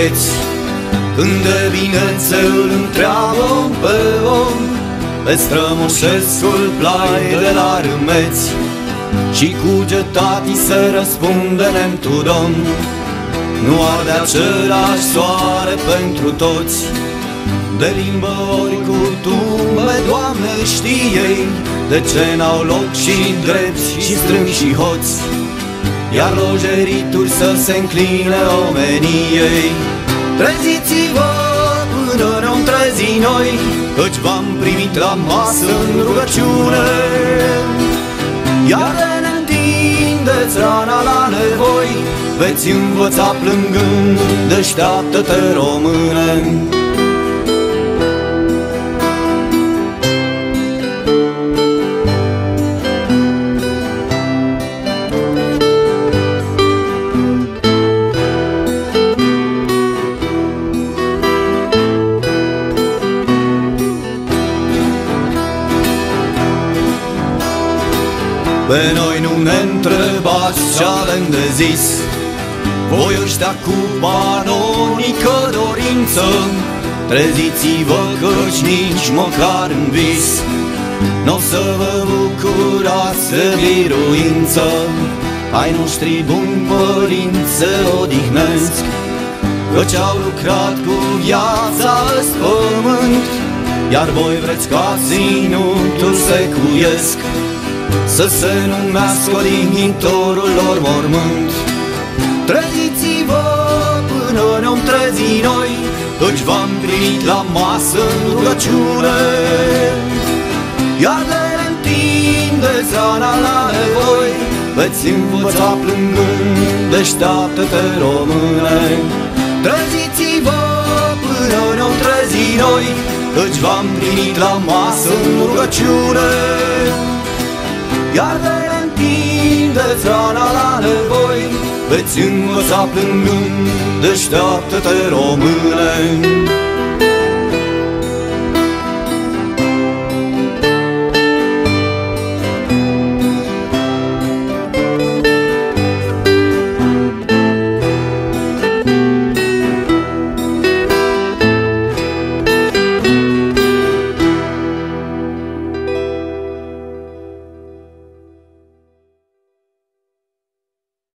vieți, când de binețe îl întreabă pe om, pe strămoșescul plai de la râmeți, și cugetatii se răspunde nemtu domn. Nu arde același soare pentru toți, de limbă ori curtume, Doamne, știe de ce n-au loc și drepți și strâmbi și hoți, iar logerituri să se încline omeniei. Treziți-vă până ne-om trezi noi, căci v-am primit la masă în rugăciune, iar de ne întindeți rana la nevoi, veți învăța plângând, deșteaptă-te române. Pe noi nu ne întrebați ce avem de zis, voi ăștia cu banonică dorință, treziți-vă căci nici măcar în vis n-o să vă bucurați de biruință. Ai noștri buni părinți se odihnesc, căci au lucrat cu viața ăst pământ, iar voi vreți ca ținutul secuiesc să se numească odihnitorul lor mormânt. Treziți-vă până ne-om trezi noi, căci v-am primit la masă în rugăciune, iar de ne întindeți rana la nevoi, veți învăța plângând, deșteaptă-te române. Treziți-vă până ne-om trezi noi, căci v-am primit la masă în rugăciune, iar de ne întindeți rana la nevoi, veți învăța plângând, deșteaptă-te române.